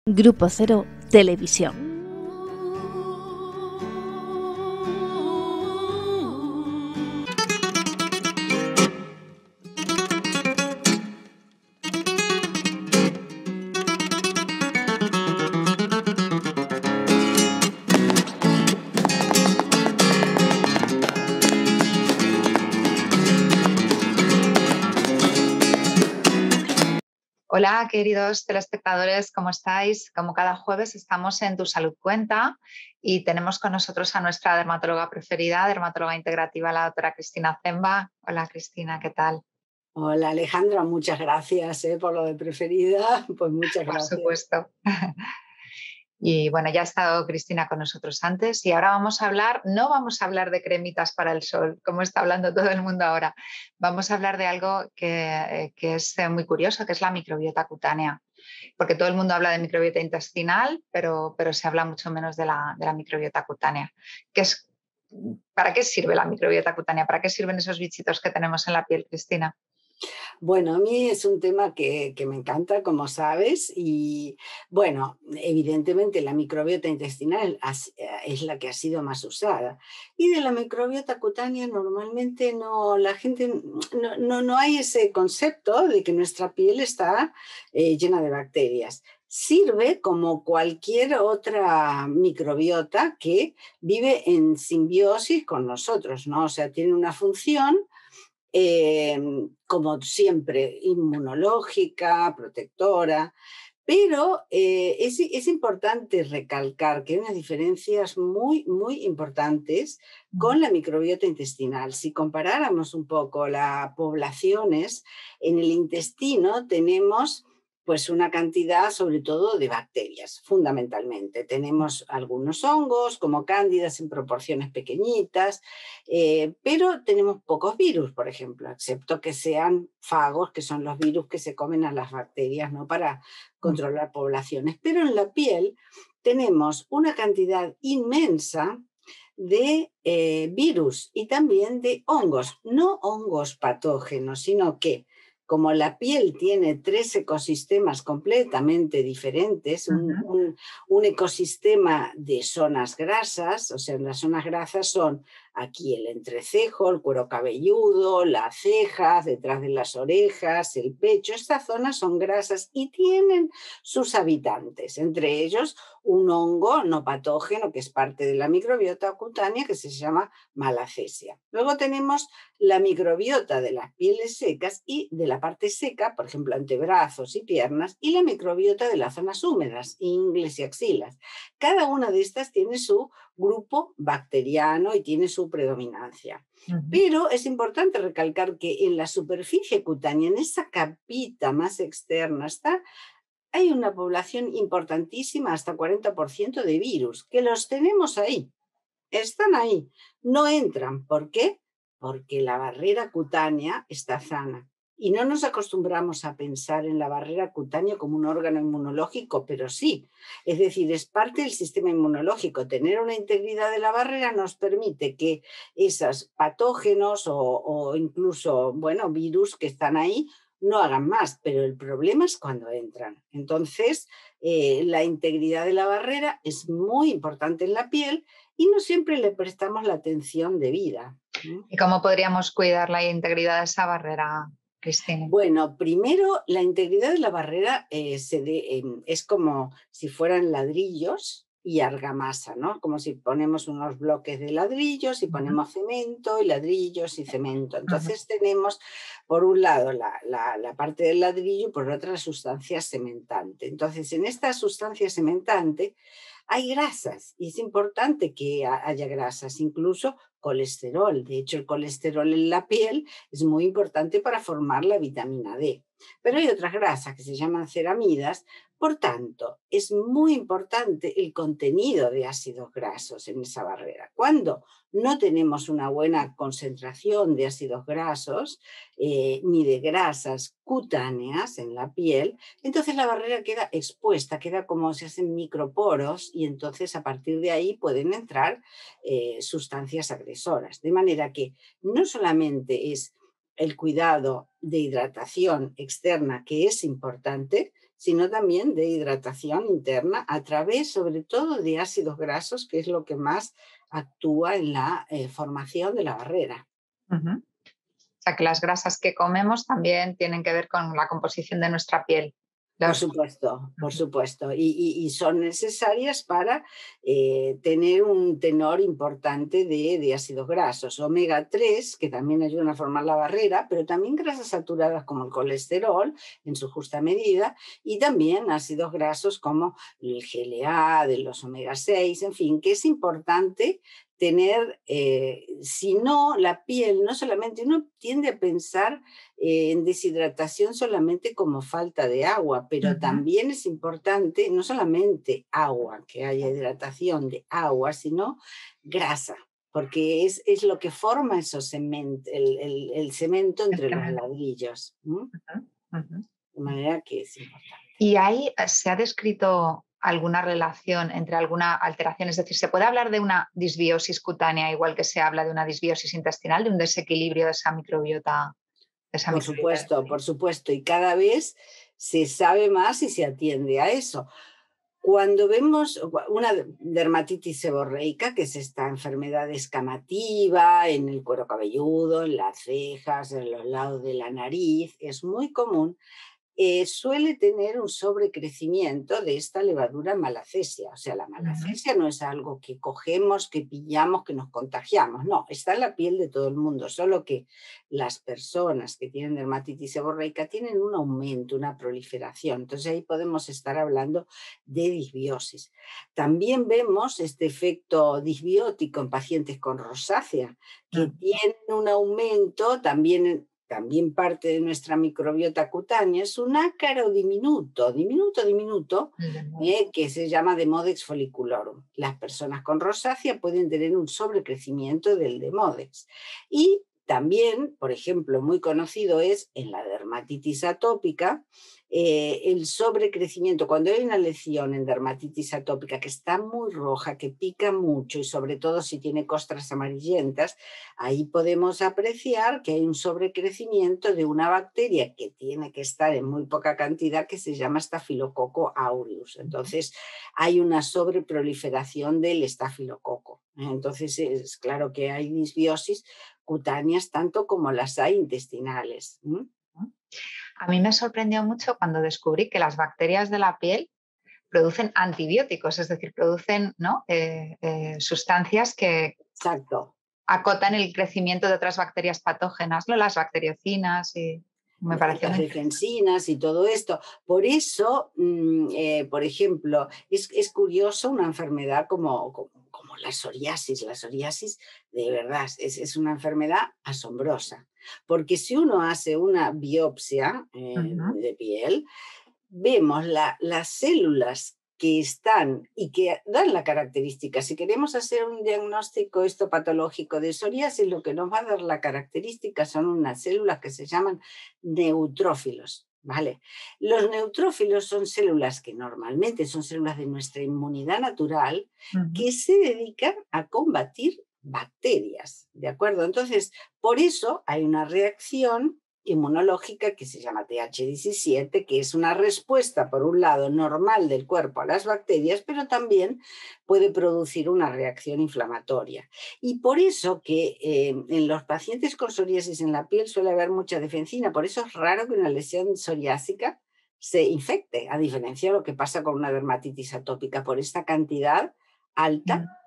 Grupo Cero Televisión. Hola, queridos telespectadores, ¿cómo estáis? Como cada jueves estamos en Tu Salud Cuenta y tenemos con nosotros a nuestra dermatóloga preferida, dermatóloga integrativa, la doctora Cristina Zemba. Hola, Cristina, ¿qué tal? Hola Alejandra, muchas gracias por lo de preferida, pues muchas Por gracias. supuesto. Y bueno, ya ha estado Cristina con nosotros antes y ahora no vamos a hablar de cremitas para el sol, como está hablando todo el mundo ahora. Vamos a hablar de algo que es muy curioso, que es la microbiota cutánea. Porque todo el mundo habla de microbiota intestinal, pero se habla mucho menos de la microbiota cutánea. ¿Para qué sirve la microbiota cutánea? ¿Para qué sirven esos bichitos que tenemos en la piel, Cristina? Bueno, a mí es un tema que me encanta, como sabes, y bueno, evidentemente la microbiota intestinal es la que ha sido más usada. Y de la microbiota cutánea normalmente la gente no hay ese concepto de que nuestra piel está llena de bacterias. Sirve como cualquier otra microbiota que vive en simbiosis con nosotros, ¿no? O sea, tiene una función eh, como siempre, inmunológica, protectora, pero es importante recalcar que hay unas diferencias muy importantes con la microbiota intestinal. Si comparáramos un poco las poblaciones, en el intestino tenemos pues una cantidad sobre todo de bacterias, fundamentalmente. Tenemos algunos hongos como cándidas en proporciones pequeñitas, pero tenemos pocos virus, por ejemplo, excepto que sean fagos, que son los virus que se comen a las bacterias, ¿no? Para controlar poblaciones. Pero en la piel tenemos una cantidad inmensa de virus y también de hongos, no hongos patógenos, sino que como la piel tiene 3 ecosistemas completamente diferentes, un ecosistema de zonas grasas, o sea, las zonas grasas son aquí el entrecejo, el cuero cabelludo, las cejas, detrás de las orejas, el pecho. Estas zonas son grasas y tienen sus habitantes, entre ellos un hongo no patógeno que es parte de la microbiota cutánea que se llama Malacesia. Luego tenemos la microbiota de las pieles secas y de la parte seca, por ejemplo, antebrazos y piernas, y la microbiota de las zonas húmedas, ingles y axilas. Cada una de estas tiene su grupo bacteriano y tiene su predominancia. Pero es importante recalcar que en la superficie cutánea, en esa capita más externa, hay una población importantísima, hasta 40% de virus, que los tenemos ahí, están ahí, no entran. ¿Por qué? Porque la barrera cutánea está sana. Y no nos acostumbramos a pensar en la barrera cutánea como un órgano inmunológico, pero sí. Es decir, es parte del sistema inmunológico. Tener una integridad de la barrera nos permite que esos patógenos o incluso, bueno, virus que están ahí no hagan más, pero el problema es cuando entran. Entonces, la integridad de la barrera es muy importante en la piel y no siempre le prestamos la atención debida. ¿Y cómo podríamos cuidar la integridad de esa barrera, Cristina? Bueno, primero la integridad de la barrera es como si fueran ladrillos y argamasa, ¿no? Como si ponemos unos bloques de ladrillos y ponemos cemento y ladrillos y cemento. Entonces tenemos por un lado la parte del ladrillo y por otra la sustancia cementante. Entonces en esta sustancia cementante hay grasas y es importante que haya grasas, incluso colesterol. De hecho, el colesterol en la piel es muy importante para formar la vitamina D. Pero hay otras grasas que se llaman ceramidas, por tanto, es muy importante el contenido de ácidos grasos en esa barrera. Cuando no tenemos una buena concentración de ácidos grasos ni de grasas cutáneas en la piel, entonces la barrera queda expuesta, queda como se hacen microporos y entonces a partir de ahí pueden entrar sustancias agresoras. De manera que no solamente es el cuidado de hidratación externa, que es importante, sino también de hidratación interna a través, sobre todo, de ácidos grasos, que es lo que más actúa en la formación de la barrera. Ujú. O sea, que las grasas que comemos también tienen que ver con la composición de nuestra piel. Por Los- supuesto, por Ujú. supuesto. Y son necesarias para tener un tenor importante de ácidos grasos. Omega 3, que también ayudan a formar la barrera, pero también grasas saturadas como el colesterol en su justa medida, y también ácidos grasos como el GLA, de los omega 6, en fin, que es importante tener, si no, la piel, no solamente, uno tiende a pensar en deshidratación solamente como falta de agua, pero Ujú. también es importante no solamente agua, que haya hidratación de agua, sino grasa, porque es lo que forma esos el cemento El entre los cemento. ladrillos. Ujú, ujú. De manera que es importante. ¿Y ahí se ha descrito alguna relación entre alguna alteración? Es decir, ¿se puede hablar de una disbiosis cutánea igual que se habla de una disbiosis intestinal, de un desequilibrio de esa microbiota, del Por colon? supuesto, y cada vez se sabe más y se atiende a eso. Cuando vemos una dermatitis seborreica, que es esta enfermedad escamativa en el cuero cabelludo, en las cejas, en los lados de la nariz, es muy común, suele tener un sobrecrecimiento de esta levadura malacesia. O sea, la Ujú. malacesia no es algo que cogemos, que pillamos, que nos contagiamos. No, está en la piel de todo el mundo, solo que las personas que tienen dermatitis seborreica tienen un aumento, una proliferación. Entonces ahí podemos estar hablando de disbiosis. También vemos este efecto disbiótico en pacientes con rosácea, que Ujú. tienen un aumento también parte de nuestra microbiota cutánea, es un ácaro diminuto, diminuto, El del modo. que se llama Demodex folliculorum. Las personas con rosácea pueden tener un sobrecrecimiento del Demodex. Y también, por ejemplo, muy conocido es en la dermatitis atópica, el sobrecrecimiento. Cuando hay una lesión en dermatitis atópica que está muy roja, que pica mucho y sobre todo si tiene costras amarillentas, ahí podemos apreciar que hay un sobrecrecimiento de una bacteria que tiene que estar en muy poca cantidad, que se llama Staphylococcus aureus. Entonces hay una sobreproliferación del estafilococo. Entonces es claro que hay disbiosis cutáneas tanto como las hay intestinales. A mí me sorprendió mucho cuando descubrí que las bacterias de la piel producen antibióticos, es decir, producen, ¿no? Sustancias que Exacto. acotan el crecimiento de otras bacterias patógenas, ¿no? Las bacteriocinas, y me pareció Las muy interesante. defensinas y todo esto. Por eso, por ejemplo, es curioso una enfermedad como la psoriasis. La psoriasis, de verdad, es una enfermedad asombrosa, porque si uno hace una biopsia Ujú. de piel, vemos las células que están y que dan la característica. Si queremos hacer un diagnóstico histopatológico de psoriasis, lo que nos va a dar la característica son unas células que se llaman neutrófilos. ¿Vale? Los neutrófilos son células que normalmente son células de nuestra inmunidad natural Ujú. que se dedican a combatir bacterias. ¿De acuerdo? Entonces, por eso hay una reacción inmunológica que se llama TH17, que es una respuesta, por un lado, normal del cuerpo a las bacterias, pero también puede producir una reacción inflamatoria. Y por eso que en los pacientes con psoriasis en la piel suele haber mucha defensina, por eso es raro que una lesión psoriásica se infecte, a diferencia de lo que pasa con una dermatitis atópica, por esta cantidad alta Mm.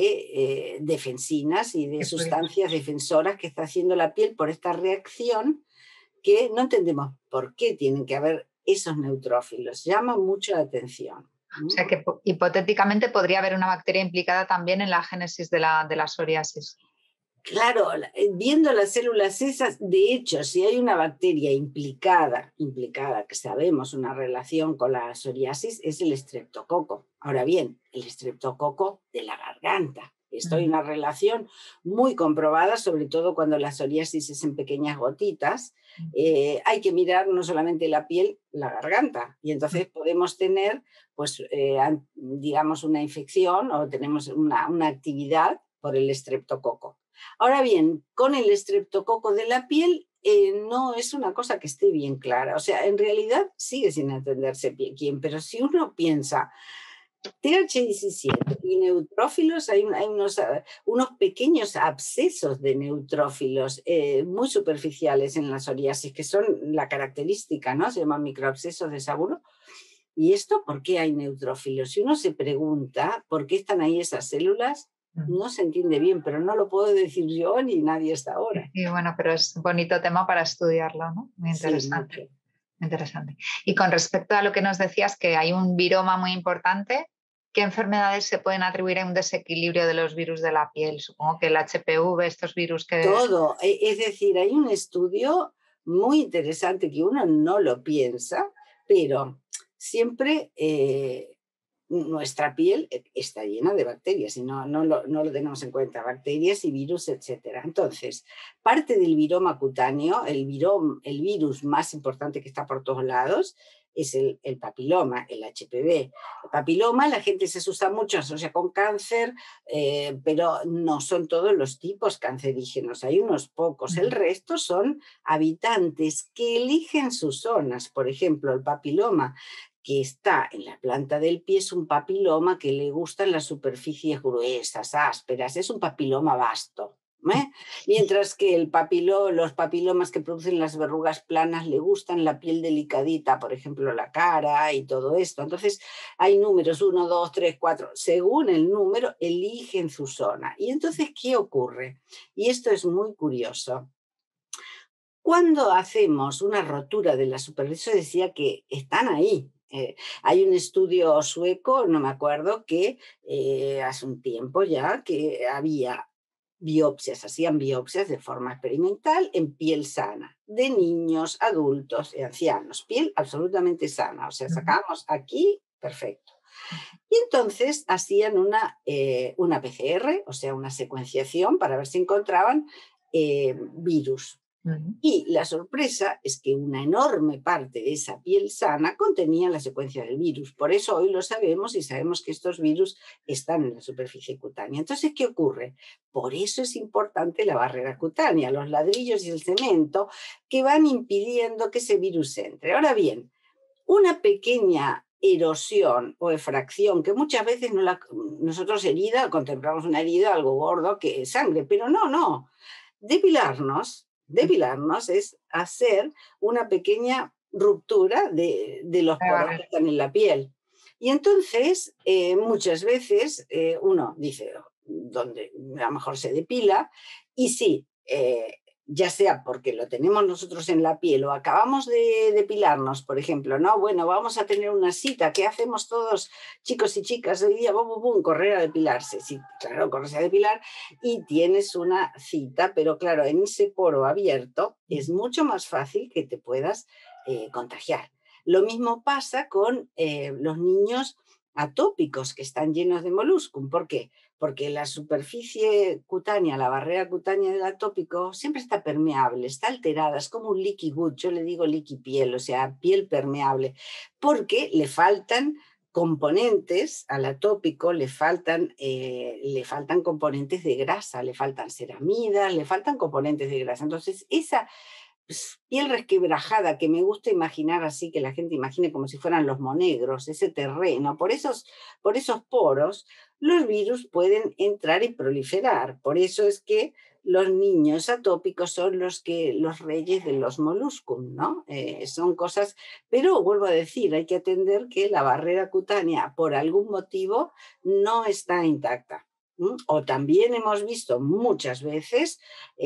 de defensinas y de Qué curioso. sustancias defensoras que está haciendo la piel por esta reacción que no entendemos por qué tienen que haber esos neutrófilos. Llama mucho la atención. O sea que hipotéticamente podría haber una bacteria implicada también en la génesis de la psoriasis. Claro, viendo las células esas, de hecho, si hay una bacteria implicada, que sabemos una relación con la psoriasis, es el estreptococo. Ahora bien, el estreptococo de la garganta. Esto hay Ujú. una relación muy comprobada, sobre todo cuando la psoriasis es en pequeñas gotitas. Hay que mirar no solamente la piel, la garganta. Y entonces podemos tener, pues, digamos, una infección o tenemos una actividad por el estreptococo. Ahora bien, con el estreptococo de la piel no es una cosa que esté bien clara. O sea, en realidad sigue sin entenderse bien, pero si uno piensa TH17 y neutrófilos, hay unos pequeños abscesos de neutrófilos muy superficiales en la psoriasis, que son la característica, ¿no? Se llaman microabscesos de Saburo. ¿Y esto por qué hay neutrófilos? Si uno se pregunta por qué están ahí esas células, no se entiende bien, pero no lo puedo decir yo ni nadie hasta ahora. Y bueno, pero es un bonito tema para estudiarlo, ¿no? Muy interesante. Sí, interesante. Y con respecto a lo que nos decías, que hay un viroma muy importante, ¿qué enfermedades se pueden atribuir a un desequilibrio de los virus de la piel? Supongo que el HPV, estos virus que... todo. Es decir, hay un estudio muy interesante que uno no lo piensa, pero siempre nuestra piel está llena de bacterias y no lo tenemos en cuenta, bacterias y virus, etc. Entonces, parte del viroma cutáneo, el virus más importante que está por todos lados, es el papiloma, el HPV. El papiloma, la gente se asusta mucho, asocia con cáncer, pero no son todos los tipos cancerígenos, hay unos pocos. El resto son habitantes que eligen sus zonas. Por ejemplo, el papiloma que está en la planta del pie es un papiloma que le gustan las superficies gruesas, ásperas, es un papiloma vasto. Mientras que los papilomas que producen las verrugas planas le gustan la piel delicadita, por ejemplo la cara y todo esto. Entonces hay números 1, 2, 3, 4, según el número eligen su zona. Y entonces, ¿qué ocurre? Y esto es muy curioso. Cuando hacemos una rotura de la superficie, decía que están ahí. Hay un estudio sueco, no me acuerdo, que hace un tiempo ya, que había hacían biopsias de forma experimental en piel sana, de niños, adultos y ancianos, piel absolutamente sana. O sea, sacamos aquí, perfecto. Y entonces hacían una PCR, o sea, una secuenciación para ver si encontraban virus. Y la sorpresa es que una enorme parte de esa piel sana contenía la secuencia del virus. Por eso hoy lo sabemos y sabemos que estos virus están en la superficie cutánea. Entonces, ¿qué ocurre? Por eso es importante la barrera cutánea, los ladrillos y el cemento que van impidiendo que ese virus entre. Ahora bien, una pequeña erosión o efracción, que muchas veces nosotros herida, contemplamos una herida, algo gordo, que es sangre, pero no. Depilarnos es hacer una pequeña ruptura de los poros que están en la piel. Y entonces, muchas veces uno dice, ¿dónde a lo mejor se depila? Y sí, ya sea porque lo tenemos nosotros en la piel o acabamos de depilarnos, por ejemplo, ¿no? Bueno, vamos a tener una cita, ¿qué hacemos todos, chicos y chicas, hoy día? Correr a depilarse. Sí, claro, corres a depilar y tienes una cita, pero claro, en ese poro abierto es mucho más fácil que te puedas contagiar. Lo mismo pasa con los niños atópicos que están llenos de moluscum. ¿Por qué? Porque la superficie cutánea, la barrera cutánea del atópico siempre está permeable, está alterada, es como un leaky gut, yo le digo leaky piel, o sea, piel permeable, porque le faltan componentes al atópico, le faltan componentes de grasa, le faltan ceramidas, le faltan componentes de grasa. Entonces, esa piel resquebrajada que me gusta imaginar así, que la gente imagine como si fueran los monegros, ese terreno, por esos poros, los virus pueden entrar y proliferar. Por eso es que los niños atópicos son los reyes de los moluscum, ¿no? Son cosas, pero vuelvo a decir, hay que atender que la barrera cutánea por algún motivo no está intacta. O también hemos visto muchas veces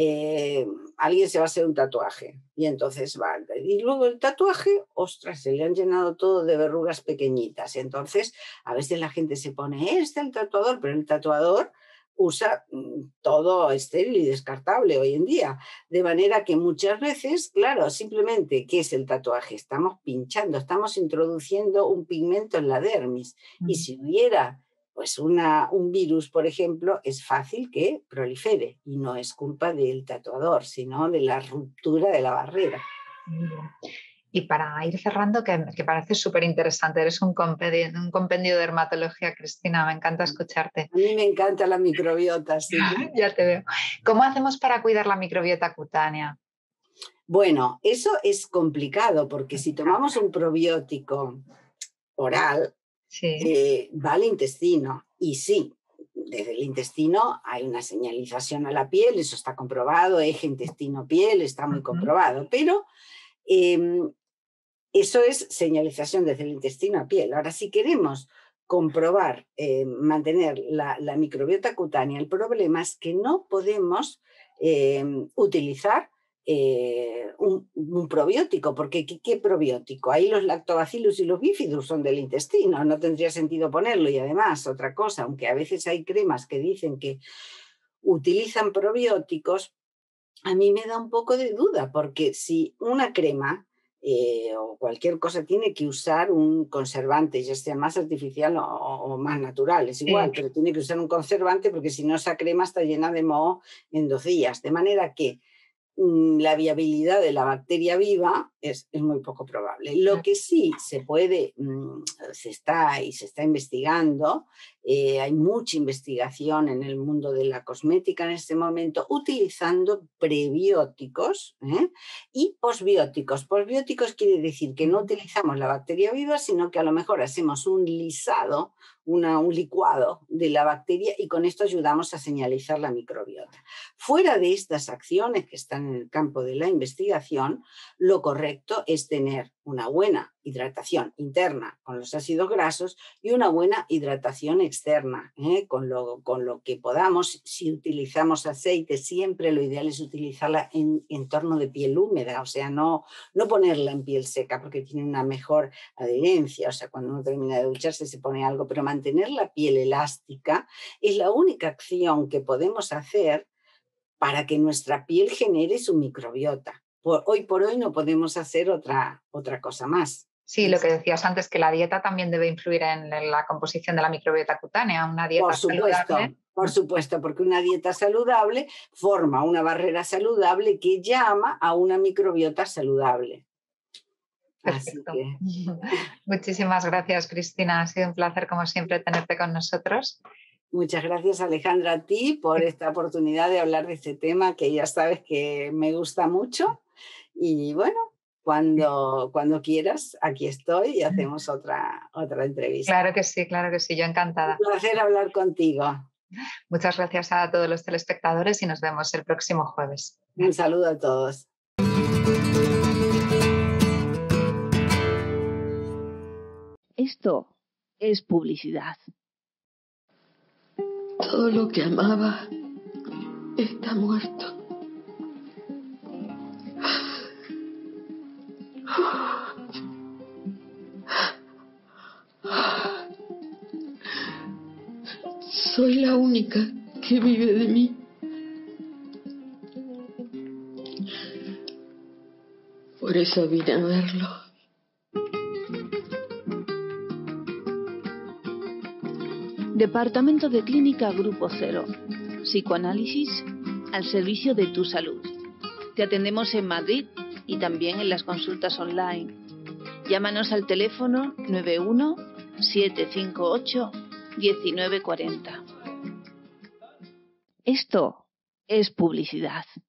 alguien se va a hacer un tatuaje y entonces va, y luego el tatuaje, ostras, se le han llenado todo de verrugas pequeñitas y entonces a veces la gente se pone el tatuador, pero el tatuador usa todo estéril y descartable hoy en día, de manera que muchas veces, claro, simplemente, ¿qué es el tatuaje? Estamos pinchando, estamos introduciendo un pigmento en la dermis y si hubiera pues un virus, por ejemplo, es fácil que prolifere y no es culpa del tatuador, sino de la ruptura de la barrera. Y para ir cerrando, que parece súper interesante, eres un compendio de dermatología, Cristina, me encanta escucharte. A mí me encanta la microbiota, sí. Ya te veo. ¿Cómo hacemos para cuidar la microbiota cutánea? Bueno, eso es complicado porque si tomamos un probiótico oral, Sí. va al intestino y sí, desde el intestino hay una señalización a la piel, eso está comprobado, eje intestino-piel, está muy Ujú. comprobado, pero em, eso es señalización desde el intestino a piel. Ahora, si queremos comprobar, mantener la microbiota cutánea, el problema es que no podemos utilizar un probiótico, porque ¿qué probiótico? Ahí los lactobacillus y los bifidus son del intestino, no tendría sentido ponerlo. Y además, otra cosa, aunque a veces hay cremas que dicen que utilizan probióticos, a mí me da un poco de duda, porque si una crema o cualquier cosa tiene que usar un conservante, ya sea más artificial o más natural, es igual, Sí. pero tiene que usar un conservante porque si no esa crema está llena de moho en 2 días. De manera que la viabilidad de la bacteria viva es muy poco probable. Lo que sí se puede, se está investigando, hay mucha investigación en el mundo de la cosmética en este momento, utilizando prebióticos y posbióticos. Posbióticos quiere decir que no utilizamos la bacteria viva, sino que a lo mejor hacemos un lisado, un licuado de la bacteria y con esto ayudamos a señalizar la microbiota. Fuera de estas acciones que están en el campo de la investigación, lo correcto es tener una buena hidratación interna con los ácidos grasos y una buena hidratación externa, con lo que podamos. Si utilizamos aceite, siempre lo ideal es utilizarla en entorno de piel húmeda, o sea, no ponerla en piel seca porque tiene una mejor adherencia, o sea, cuando uno termina de ducharse se pone algo, pero mantener la piel elástica es la única acción que podemos hacer para que nuestra piel genere su microbiota. Hoy por hoy no podemos hacer otra cosa más. Sí, lo que decías antes, que la dieta también debe influir en la composición de la microbiota cutánea. Una dieta saludable. Por supuesto, porque una dieta saludable forma una barrera saludable que llama a una microbiota saludable. Así Perfecto. que Muchísimas gracias, Cristina. Ha sido un placer, como siempre, tenerte con nosotros. muchas gracias, Alejandra, a ti por esta oportunidad de hablar de este tema que ya sabes que me gusta mucho. Y bueno, cuando quieras, aquí estoy y hacemos otra entrevista. Claro que sí, yo Un encantada. placer hablar contigo. Muchas gracias a todos los telespectadores y nos vemos el próximo jueves. Un saludo a todos. Esto es publicidad. Todo lo que amaba está muerto. Soy la única que vive de mí. Por eso vine a verlo. Departamento de Clínica Grupo Cero. Psicoanálisis al servicio de tu salud. Te atendemos en Madrid y también en las consultas online. Llámanos al teléfono 91 758 1940. Esto es publicidad.